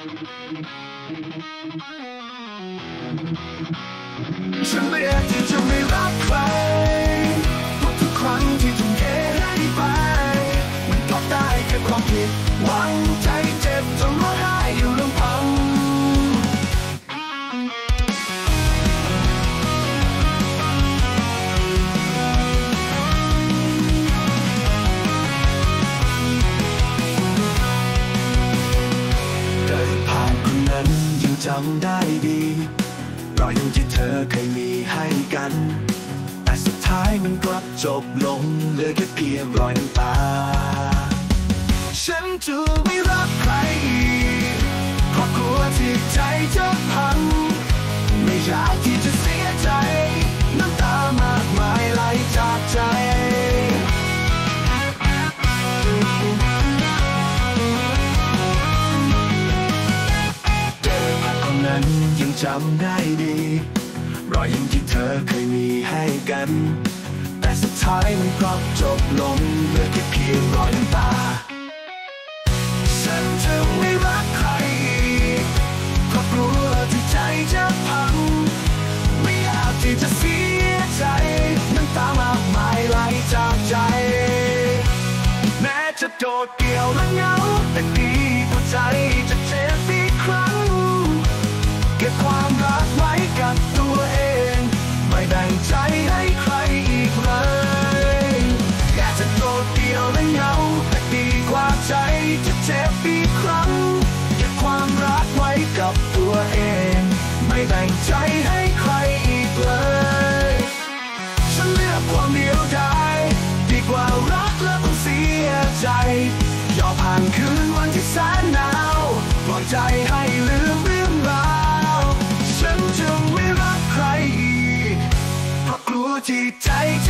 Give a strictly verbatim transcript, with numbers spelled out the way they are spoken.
ฉันเลือกที่จะไม่รักใครทุกๆครั้งที่ทุ่มเทให้ไปมันก็ได้แค่ความผิดหวังใจเจ็บจนร้องไห้อยู่ลำพังเดินผ่านคนนั้นยังจำได้ดีรอยยิ้มที่เธอเคยมีให้กันแต่สุดท้ายมันกลับจบลงเหลือแค่เพียงรอยน้ำตาฉันจะไม่รักใครอีกเพราะกลัวที่ใจจะพังไม่อยากที่จะเสียใจน้ำตามากมายไหลจากใจเดินผ่านคนนั้นยังจำได้ดีรอยยิ้มที่เธอเคยมีให้กันแต่สุดท้ายมันกลับจบลงเหลือแค่เพียงรอยน้ำตาฉันจะไม่รักใครอีกเพราะกลัวที่ใจจะพังไม่อยากที่จะเสียใจน้ำตามากมายไหลจากใจแม้จะโดดเดี่ยวและเหงาแต่ดีกว่าใจจะเจ็บอีกครั้งเก็บความรักไว้กับตัวเองไม่แบ่งใจให้ใครอีกเลยแค่จะโดดเดี่ยวและเหงาแต่ดีกว่าใจจะเจ็บอีกครั้งเก็บความรักไว้กับตัวเองไม่แบ่งใจให้ใครอีกเลยฉันเลือกความเดียวดายดีกว่ารักและต้องเสียใจยอมผ่านคืนวันที่แสนหนาวปล่อยใจให้ลืมเรื่องราวฉันจะไม่รักใครอีกเพราะกลัวที่ใจ